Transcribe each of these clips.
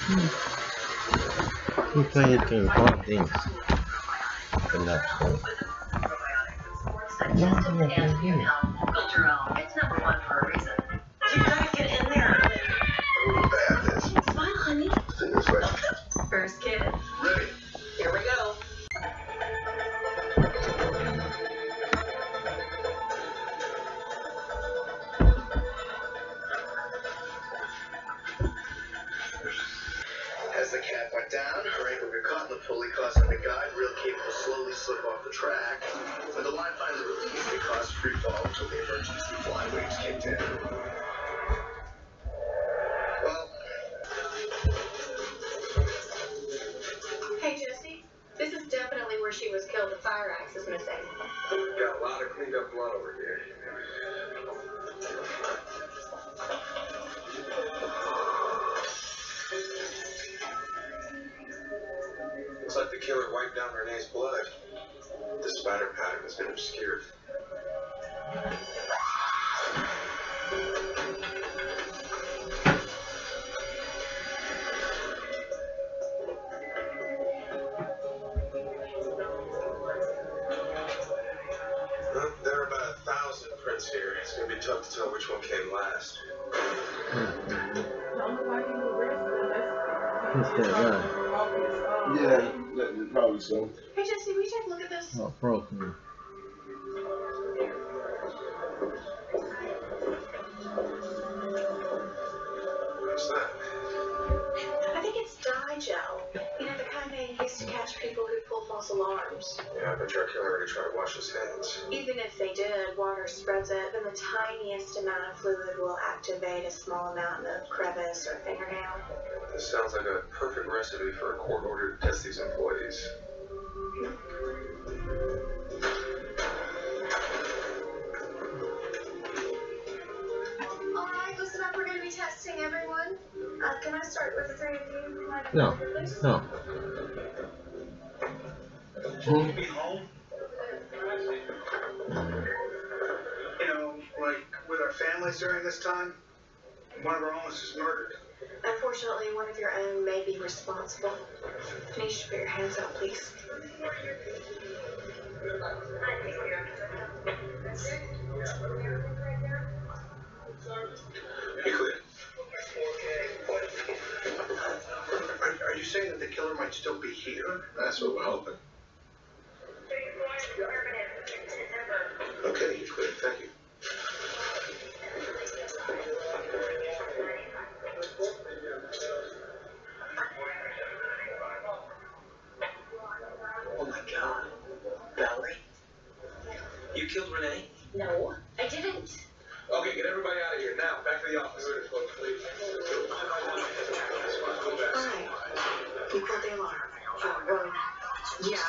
He played to fun things, but not fun. No, I'm not playing here. Build your own. It's number one for a reason. You gotta get in there. Oh, bad this. Smile, honey. See this way. First kid. Ready. Here we go. As the cat went down, her ankle got caught in the pulley, causing the guide rail cable to slowly slip off the track. When the line finally released, it caused free fall until the emergency fly waves kicked in. Well, Hey, Jesse. This is definitely where she was killed. The fire axe is missing. got a lot of cleaned up blood over here. Looks like the killer wiped down Renee's blood. The spider pattern has been obscured. Well, there are about 1,000 prints here. It's gonna be tough to tell which one came last. Who's that guy? Yeah, probably so. Hey, Jesse, will you take a look at this? Oh, broken. What's that? I think it's dye gel. You know, the kind they use to catch people who pull false alarms. Yeah, but your killer already tried to wash his hands. Even if they did, water spreads it, then the tiniest amount of fluid will activate a small amount of crevice or fingernail. This sounds like a perfect recipe for a court order to test these employees. Alright, listen up, we're going to be testing everyone. Can I start with the three of you? Can I No, please? no. Will you be home? You know, like with our families during this time, one of our own was just murdered. Unfortunately, one of your own may be responsible. I need you to put your hands up, please. Be clear. Are you saying that the killer might still be here? That's what we're hoping. Okay, you're clear. Thank you. Oh my God. Valerie? You killed Renee? No, I didn't. Okay, get everybody out of here now. Back to the office. Please. Alright. You called the alarm. Well, yeah.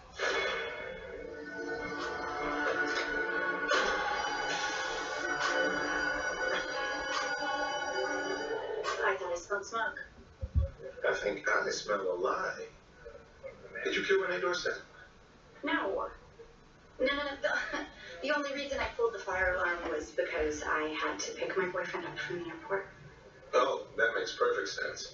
I thought I smelled smoke. I think I smell a lie. Did you kill Renee Dorset? No. No. The only reason I pulled the fire alarm was because I had to pick my boyfriend up from the airport. Oh, that makes perfect sense.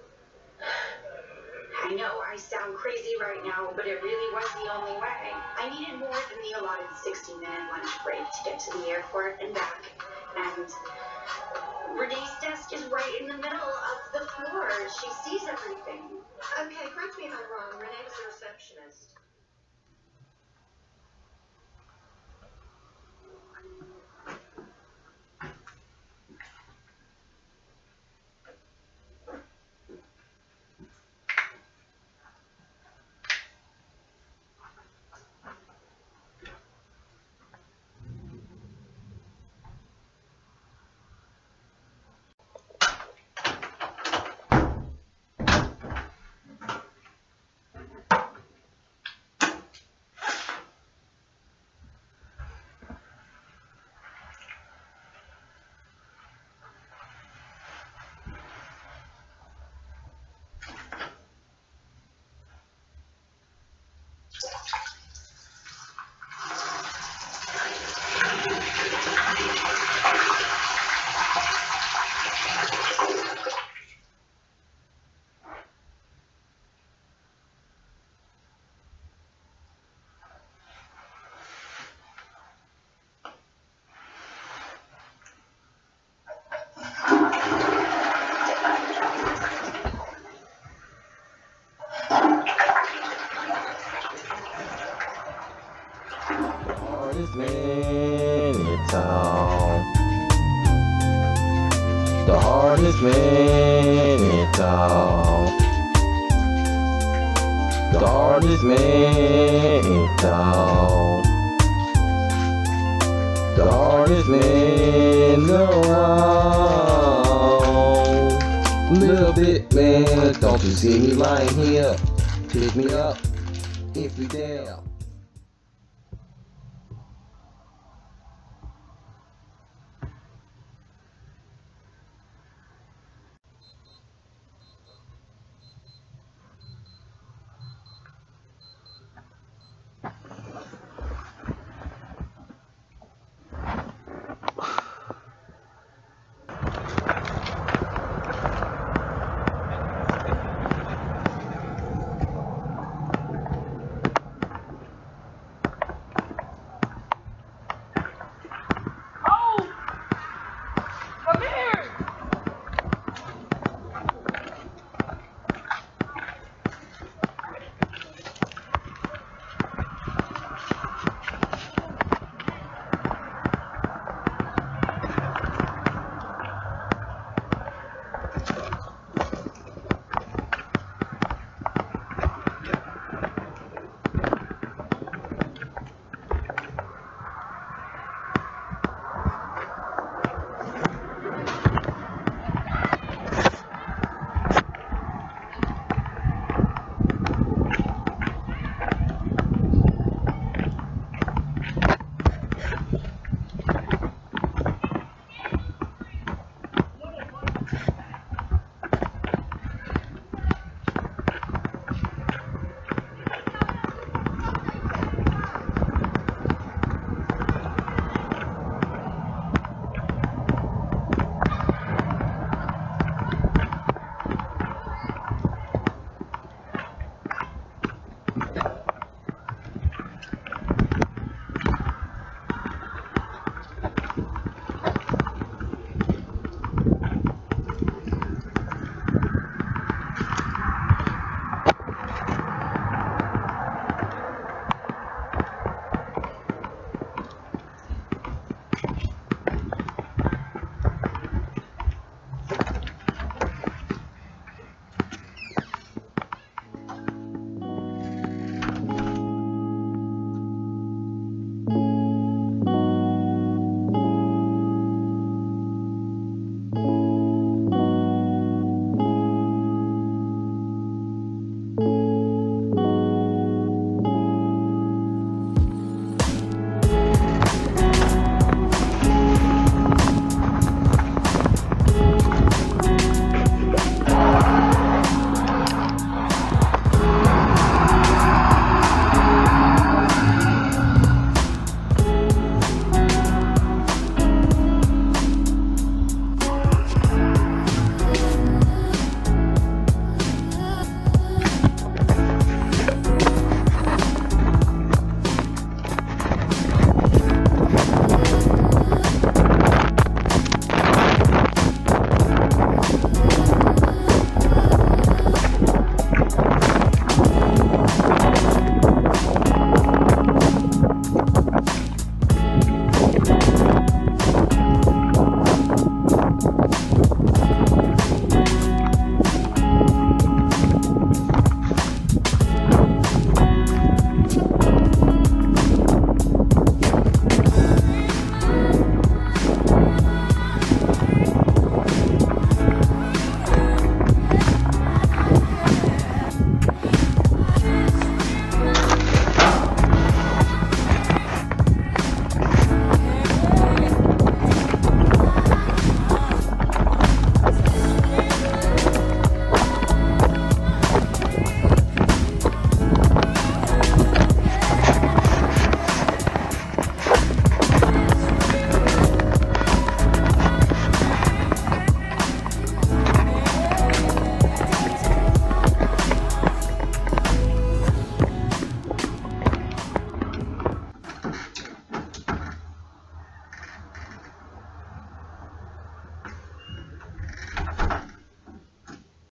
I know I sound crazy right now, but it really was the only way. I needed more than the allotted 60-minute lunch break to get to the airport and back. And Renee's desk is right in the middle of the floor. She sees everything. Okay, correct me if I'm wrong. Renee was the receptionist. man at all. The hardest man at all. The hardest man around. Little bit man, don't you see me lying here? Pick me up if you dare.